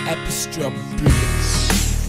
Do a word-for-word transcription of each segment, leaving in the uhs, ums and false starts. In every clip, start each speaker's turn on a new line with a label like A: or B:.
A: Epistra Blitz.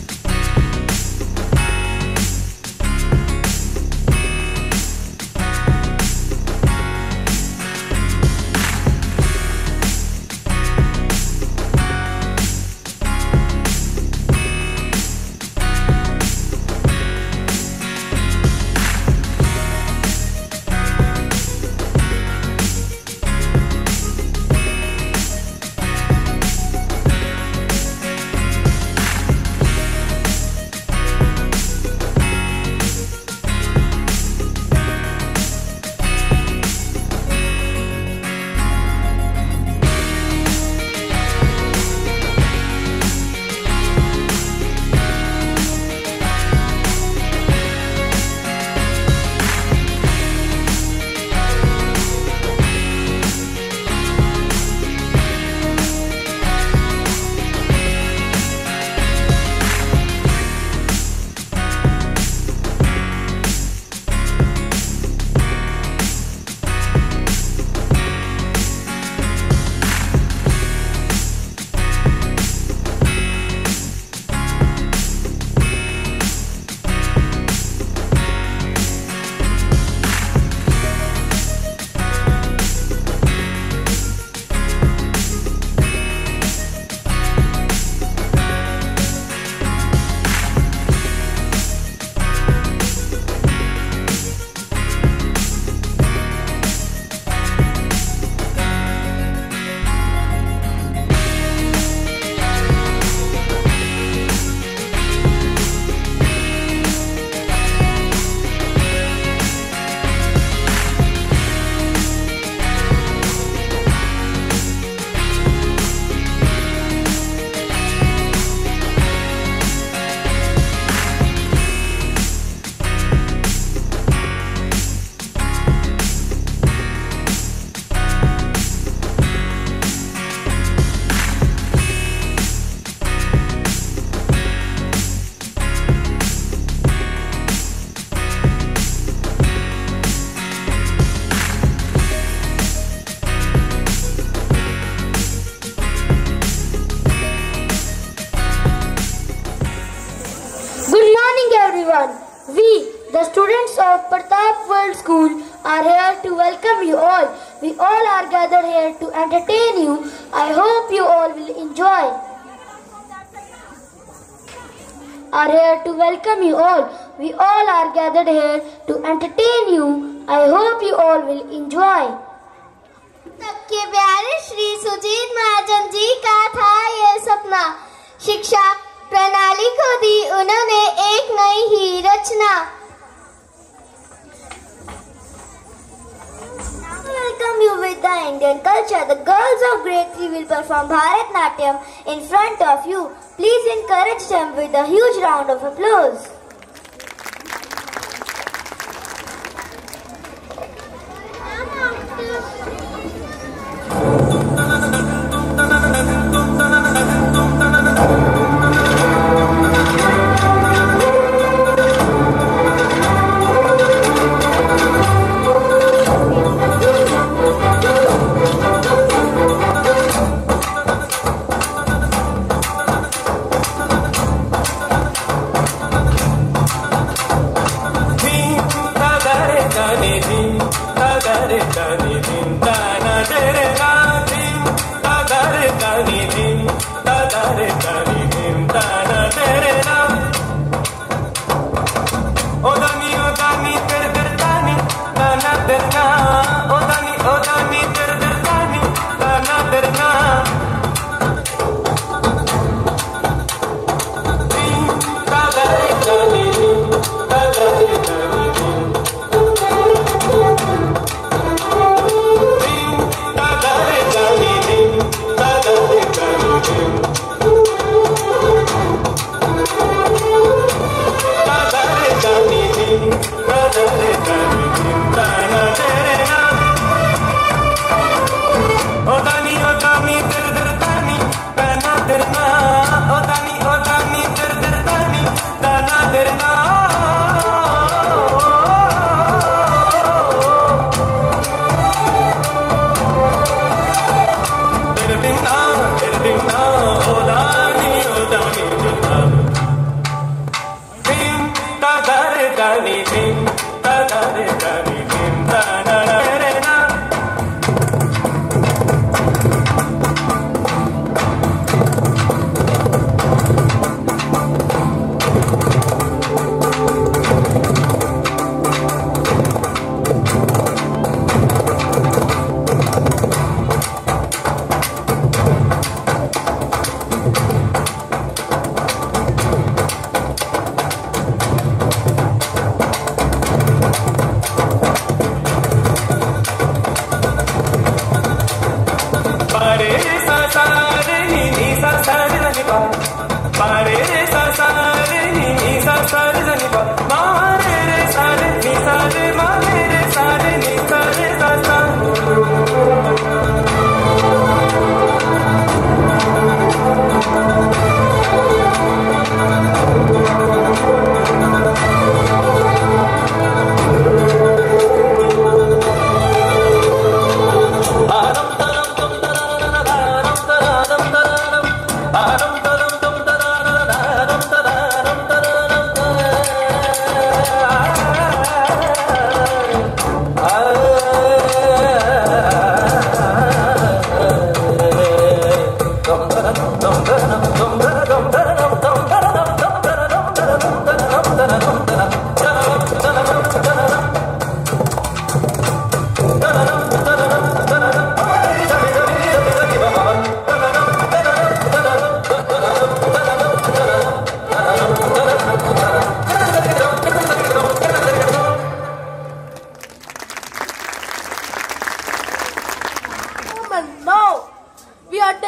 B: We, the students of Pratap World School, are here to welcome you all. We all are gathered here to entertain you. I hope you all will enjoy. Are here to welcome you all. We all are gathered here to entertain you. I hope you all will enjoy.
C: सबके प्यारे श्री सुजीत महाजन जी का था ये सपना, शिक्षा प्रणाली को दी उन्होंने एक नई ही रचना. Welcome you with the Indian culture. The girls of grade three will perform Bharatnatyam in front of you. Please encourage them with a huge round of applause.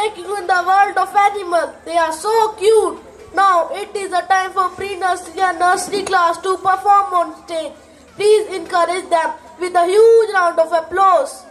D: taking you in the world of animals. They are so cute. Now it is the time for pre-nursery and nursery class to perform on stage. Please encourage them with a huge round of applause.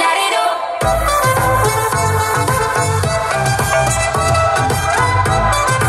E: Let it up.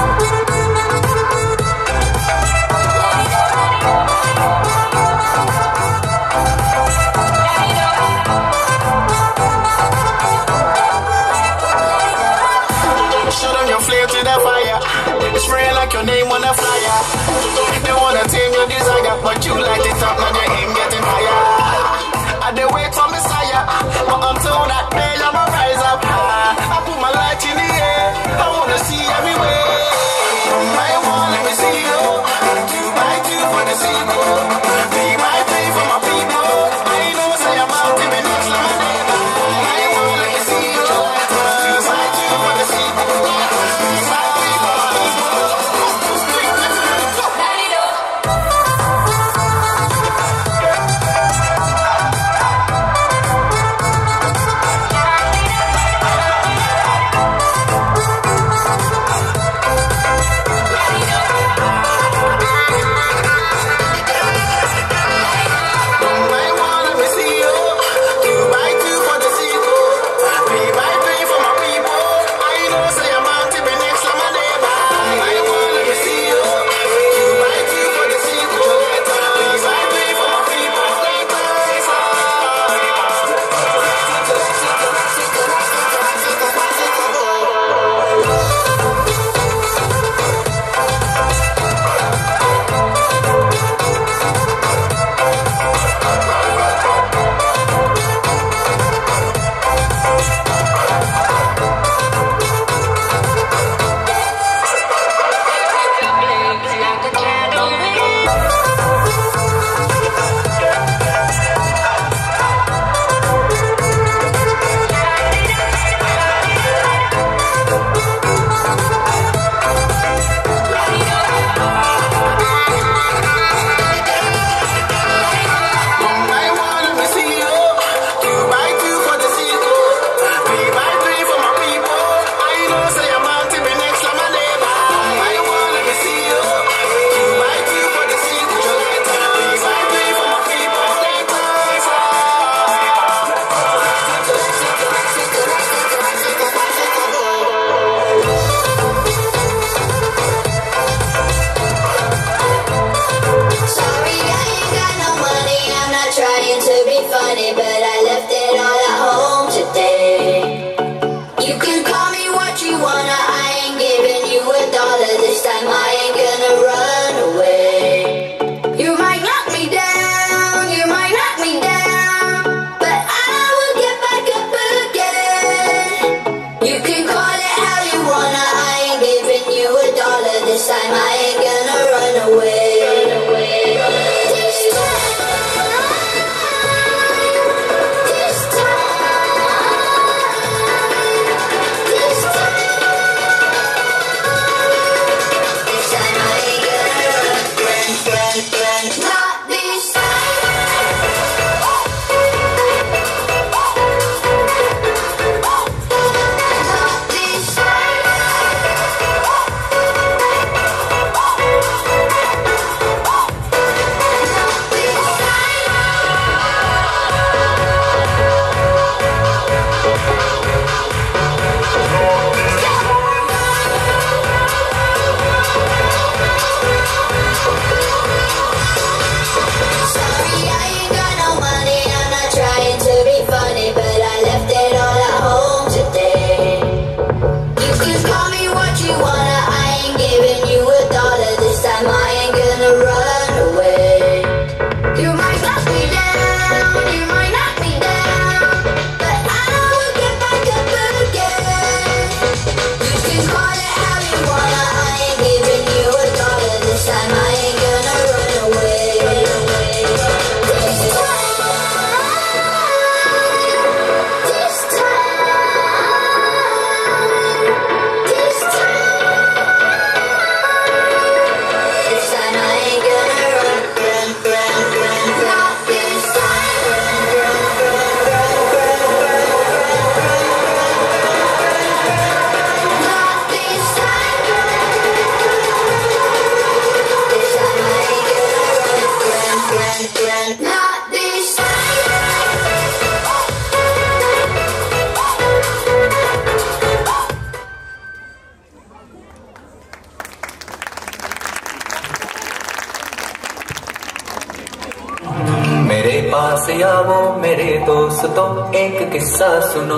E: मेरे दोस्तों एक किस्सा सुनो।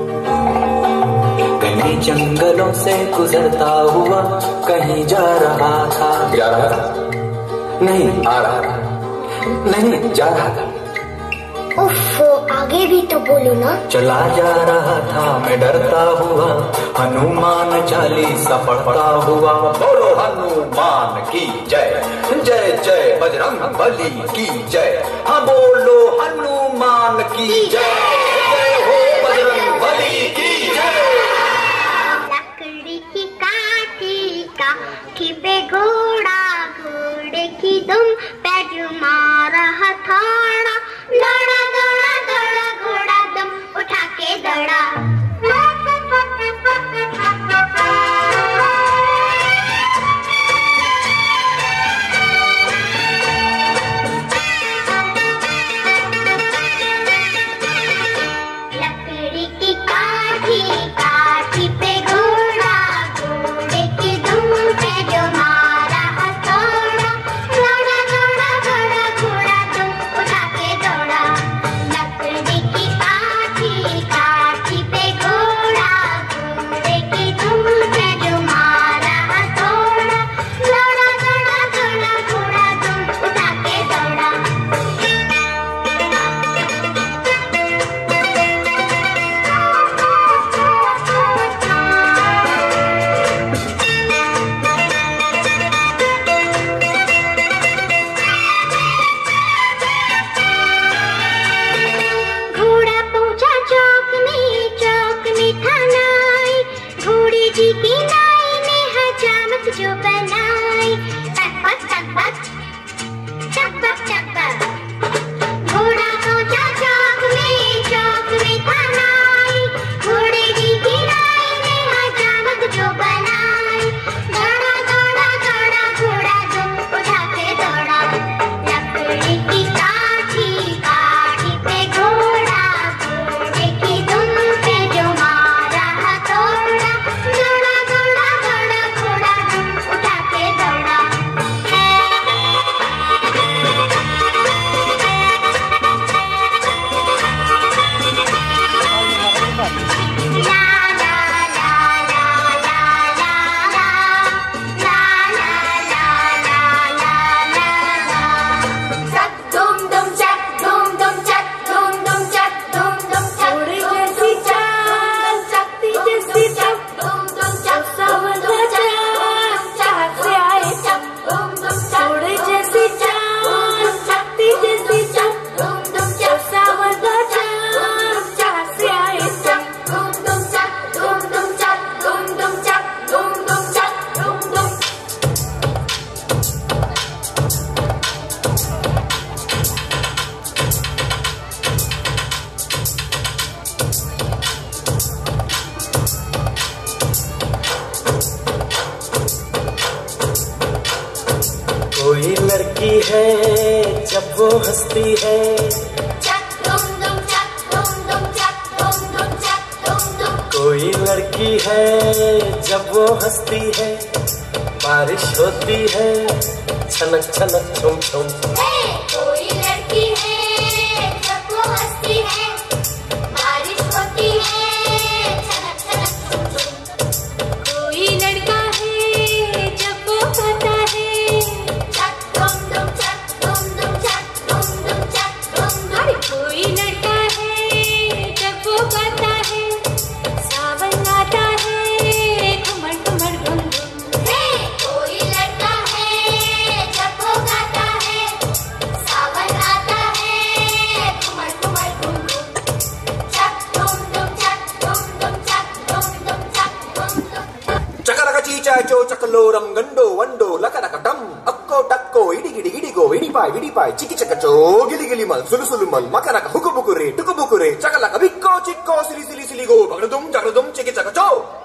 E: घने जंगलों से गुजरता हुआ कहीं जा रहा था। जा रहा था? नहीं, आ रहा था। नहीं, जा रहा था।
C: उफ, आगे भी तो बोलो ना।
E: चला जा रहा था मैं डरता हुआ, हनुमान चालीसा पढ़ता हुआ। बोलो हनुमान की जय, जय जय बजरंग बली की जय। हाँ बोलो हनुमान की जय, जय हो बजरंग बली की जय।
C: लकड़ी की काठी काठी पे घोड़ा, घोड़े की दुम पे मारा हथौड़ा। दौड़ा दौड़ा दौड़ा घोड़ा दुम उठा के दौड़ा। लकड़ी की काठी काठी पे घोड़ा, घोड़े की दुम पे जो मारा हथौड़ा। दौड़ा दौड़ा दौड़ा घोड़ा दुम उठा के दौड़ा। लकड़ी की काठी काठी पे घोड़ा, घोड़े की दुम पे जो मारा हथौड़ा। दौड़ा दौड़ा दौड़ा घोड़ा दुम उठा के दौड़ा। घोड़ा पहुंचा चौक में, चौक में था नाई। घोड़े जी की नाई ने हजामत जो बनाई। टपक टपक टपक टपक। घोड़ा पहुंचा चौक में, चौक में था नाई। घोड़े जी की नाई ने हजामत जो बनाई। दौड़ा दौड़ा दौड़ा घोड़ा दुम उठा के दौड़ा। लकड़ी की काठी काठी पे घोड़ा, घोड़े की दुम पे जो मारा हथौड़ा। दौड़ा दौड़ा दौड़ा घोड़ा दुम उठा के दौड़ा। ला ला ला ला ला ला ला। ला ला ला ला ला ला ला।
B: चक धूम धूम चक धूम धूम चक धूम धूम चक धूम धूम चक। घोड़े जैसी चाल, शक्ति जैसी चक धूम धूम चक। समझ चाल, चाहत से आए चक धूम धूम चक। घोड़े जैसी चाल, शक्ति जैसी चक धूम धूम चक। समझ चाल, चाहत से आए चक धूम धूम चक धूम धूम चक धूम धूम चक धूम धूम चक धूम धूम।
F: कोई लड़की है जब वो हंसती है,
B: चक धूम धूम चक धूम धूम चक धूम धूम चक धूम धूम।
F: कोई लड़की है जब वो हंसती है, बारिश होती है छनक छनक छुम छुम।
B: कोई लड़की है जब वो हंसती है, बारिश होती है छनक छनक छुम छुम। कोई लड़का है जब वो गाता है, चक धूम धूम चक धूम धूम चक धूम धूम चक धूम धूम। कोई लड़का है जब वो गाता है, सावन आता है घुमड़ घुमड़ घुम घुम। कोई लड़का है जब वो गाता है, सावन आता है घुमड़ घुमड़ घुम घुम। चक धूम धूम चक धूम धूम चक धूम धूम चक धूम धूम।
A: చకరక చీచాచో చకలోరం గండో వండో లకరక డమ్ అక్కో టక్కో ఇడిగిడి ఇడిగో ఇడిపాయ్ విడిపాయ్ చికి చకచో గిలిగిలి మల్ సులుసులు మల్ మకరక హుకుబుకురే టుకుబుకురే చకలక బిక్కో చిక్కో సిలి సిలి సిలిగో బగడదుం జగడదుం చికి చకచో.